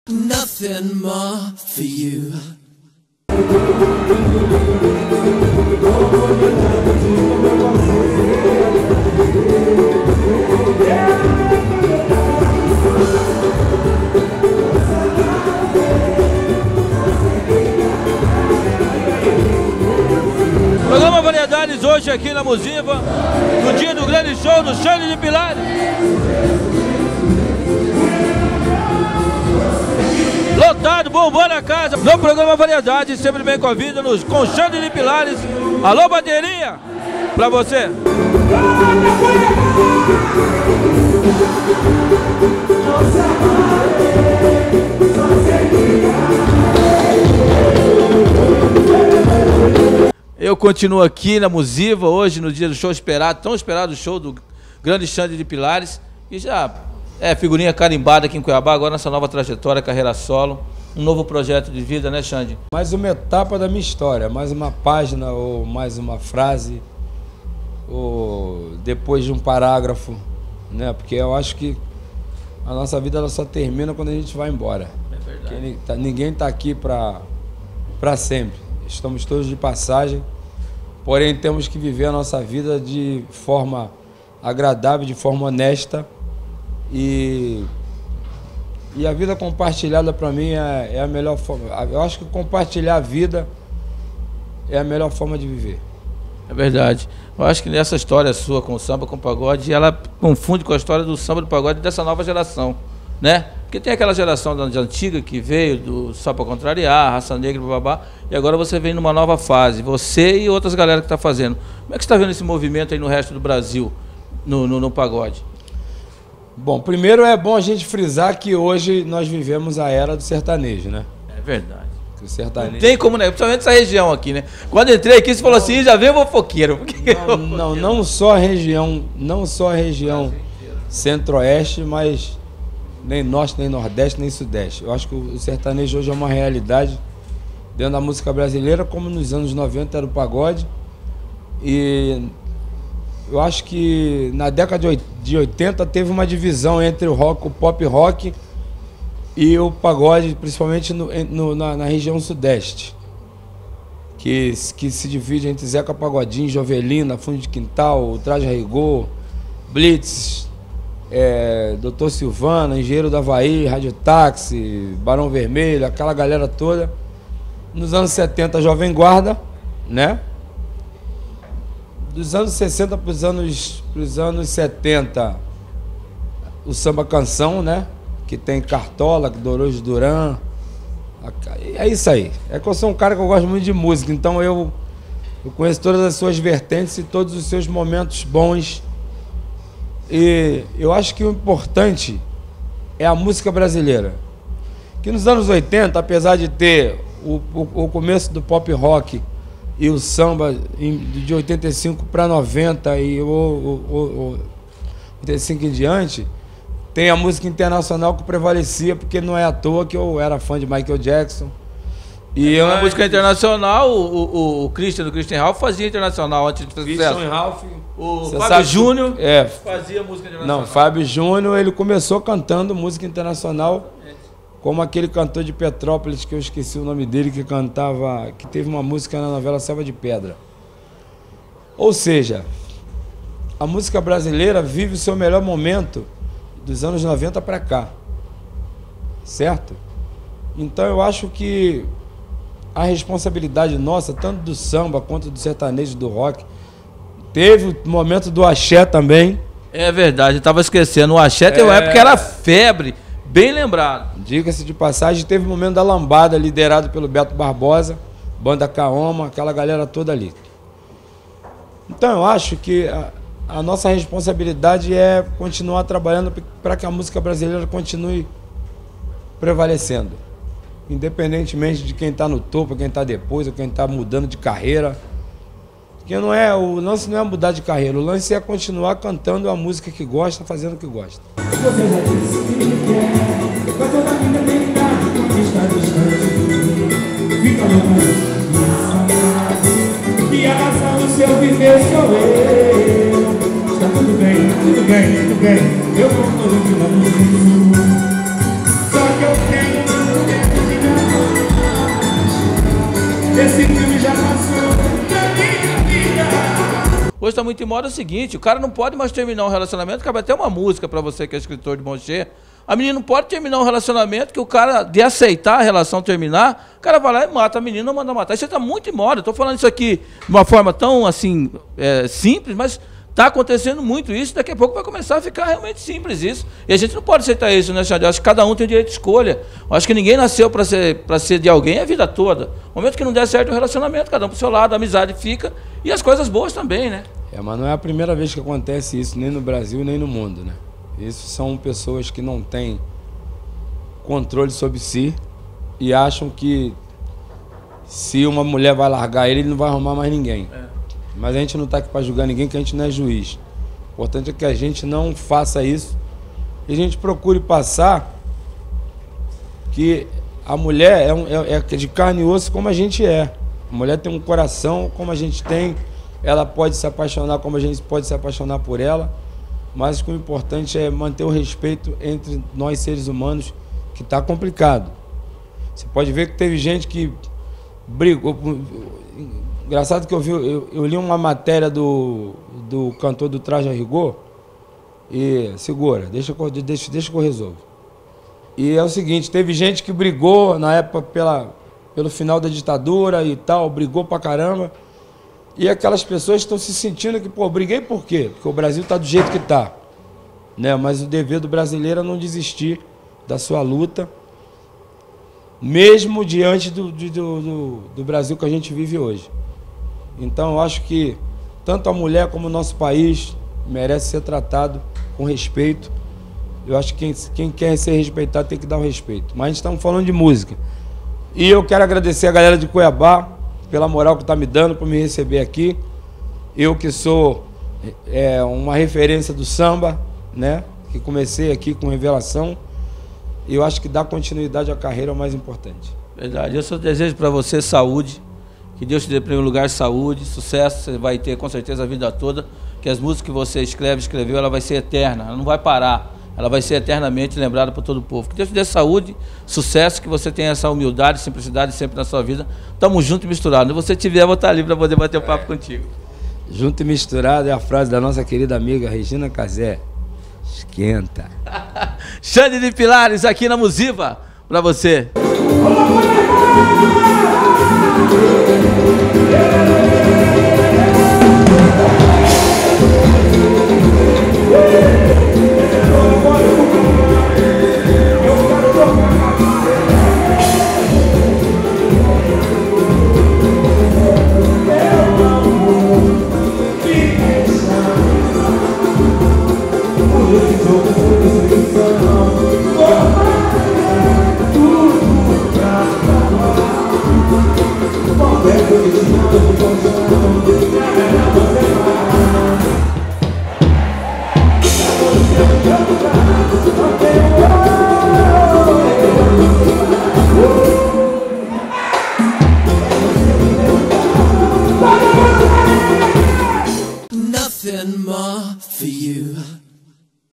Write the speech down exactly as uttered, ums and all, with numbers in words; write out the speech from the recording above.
Nothing more for you. Programa Variedades hoje aqui na Musiva, no dia do grande show do Xande de Pilares. Lotado, bombando a casa. No programa Variedades, sempre bem convida-nos com Xande de Pilares. Alô, bateria, pra você. Eu continuo aqui na Musiva hoje, no dia do show esperado, tão esperado show do grande Xande de Pilares. E já é figurinha carimbada aqui em Cuiabá, agora nessa nova trajetória, carreira solo. Um novo projeto de vida, né, Xande? Mais uma etapa da minha história, mais uma página ou mais uma frase, ou depois de um parágrafo, né? Porque eu acho que a nossa vida ela só termina quando a gente vai embora. É verdade. Porque ninguém está aqui para para sempre. Estamos todos de passagem, porém temos que viver a nossa vida de forma agradável, de forma honesta. E, e a vida compartilhada para mim é, é a melhor forma. Eu acho que compartilhar a vida é a melhor forma de viver. É verdade. Eu acho que nessa história sua com o samba, com o pagode, ela confunde com a história do samba do pagode dessa nova geração, né? Porque tem aquela geração da antiga que veio do Só Pra Contrariar, Raça Negra, babá, e agora você vem numa nova fase, você e outras galera que está fazendo. Como é que você está vendo esse movimento aí no resto do Brasil, no, no, no pagode? Bom, primeiro é bom a gente frisar que hoje nós vivemos a era do sertanejo, né? É verdade. O sertanejo... Não tem como, né? Principalmente essa região aqui, né? Quando eu entrei aqui, você falou assim, já veio o fofoqueiro. Não, não, não só a região, não só a região centro-oeste, mas nem norte, nem nordeste, nem sudeste. Eu acho que o sertanejo hoje é uma realidade dentro da música brasileira, como nos anos noventa era o pagode. E eu acho que na década de oitenta teve uma divisão entre o rock, o pop rock e o pagode, principalmente no, no, na, na região sudeste, que, que se divide entre Zeca Pagodinho, Jovelina, Fundo de Quintal, Traje a Rigor, Blitz, é, doutor Silvana, Engenheiro da Havaí, Rádio Táxi, Barão Vermelho, aquela galera toda. Nos anos setenta, Jovem Guarda, né? Dos anos sessenta para os anos, pros anos setenta, o samba canção, né? Que tem Cartola, Dorojo Duran. É isso aí. É que eu sou um cara que eu gosto muito de música, então eu, eu conheço todas as suas vertentes e todos os seus momentos bons. E eu acho que o importante é a música brasileira. Que nos anos oitenta, apesar de ter o, o, o começo do pop rock e o samba de oitenta e cinco para noventa e o, o, o oitenta e cinco em diante, tem a música internacional que prevalecia, porque não é à toa que eu era fã de Michael Jackson. E é, a música internacional, o, o, o Christian do Christian Ralph fazia internacional antes de fazer sucesso. Christian Ralph, o Fábio Júnior é, fazia música internacional. Não, Fábio Júnior, ele começou cantando música internacional, como aquele cantor de Petrópolis, que eu esqueci o nome dele, que cantava, que teve uma música na novela Selva de Pedra. Ou seja, a música brasileira vive o seu melhor momento dos anos noventa para cá, certo? Então eu acho que a responsabilidade nossa, tanto do samba quanto do sertanejo, do rock, teve o momento do axé também. É verdade, eu estava esquecendo, o axé tem uma É... época que era febre, bem lembrado. Diga-se de passagem, teve o momento da lambada, liderado pelo Beto Barbosa, Banda Kaoma, aquela galera toda ali. Então eu acho que a, a nossa responsabilidade é continuar trabalhando para que a música brasileira continue prevalecendo. Independentemente de quem está no topo, quem está depois, ou quem está mudando de carreira. Porque não é, o lance não é mudar de carreira, o lance é continuar cantando a música que gosta, fazendo o que gosta. Você já disse que quer, mas toda a vida tem que está distante. Fica louco. E a razão do seu viver sou eu. Está tudo bem, bem, tudo bem, eu vou todo mundo. Só que eu tenho hoje está muito em moda é o seguinte, o cara não pode mais terminar um relacionamento, cabe até uma música para você que é escritor de Monchê. A menina não pode terminar um relacionamento que o cara, de aceitar a relação terminar, o cara vai lá e mata a menina ou manda matar. Isso está muito em moda. Estou falando isso aqui de uma forma tão assim, é, simples, mas está acontecendo muito isso. Daqui a pouco vai começar a ficar realmente simples isso. E a gente não pode aceitar isso, né, Xande? Eu acho que cada um tem o direito de escolha. Eu acho que ninguém nasceu para ser, para ser de alguém a vida toda. No momento que não der certo o relacionamento, cada um para o seu lado, a amizade fica e as coisas boas também, né? É, mas não é a primeira vez que acontece isso, nem no Brasil, nem no mundo, né? Isso são pessoas que não têm controle sobre si e acham que se uma mulher vai largar ele, ele não vai arrumar mais ninguém. É. Mas a gente não está aqui para julgar ninguém, que a gente não é juiz. O importante é que a gente não faça isso e a gente procure passar que a mulher é, um, é, é de carne e osso como a gente é. A mulher tem um coração como a gente tem, ela pode se apaixonar como a gente pode se apaixonar por ela, mas o importante é manter o respeito entre nós seres humanos, que está complicado. Você pode ver que teve gente que brigou. Engraçado que eu vi, eu, eu li uma matéria do, do cantor do Traje a Rigor, e segura, deixa, deixa, deixa que eu resolvo. E é o seguinte, teve gente que brigou na época pela, pelo final da ditadura e tal, brigou pra caramba. E aquelas pessoas estão se sentindo que, pô, briguei por quê? Porque o Brasil está do jeito que está, né? Mas o dever do brasileiro é não desistir da sua luta, mesmo diante do, do, do, do Brasil que a gente vive hoje. Então, eu acho que tanto a mulher como o nosso país merece ser tratado com respeito. Eu acho que quem, quem quer ser respeitado tem que dar o respeito. Mas a gente está falando de música. E eu quero agradecer a galera de Cuiabá pela moral que está me dando para me receber aqui. Eu que sou é, uma referência do samba, né? Que comecei aqui com Revelação. E eu acho que dar continuidade à carreira é o mais importante. Verdade. Eu só desejo para você saúde. Que Deus te dê em primeiro lugar saúde, sucesso. Você vai ter com certeza a vida toda. Que as músicas que você escreve, escreveu, ela vai ser eterna. Ela não vai parar. Ela vai ser eternamente lembrada por todo o povo. Que Deus te dê saúde, sucesso, que você tenha essa humildade, simplicidade sempre na sua vida. Tamo junto e misturado. Se você tiver, eu vou estar ali para poder bater o papo é. contigo. Junto e misturado é a frase da nossa querida amiga Regina Casé. Esquenta. Xande de Pilares aqui na Musiva para você. Tudo pra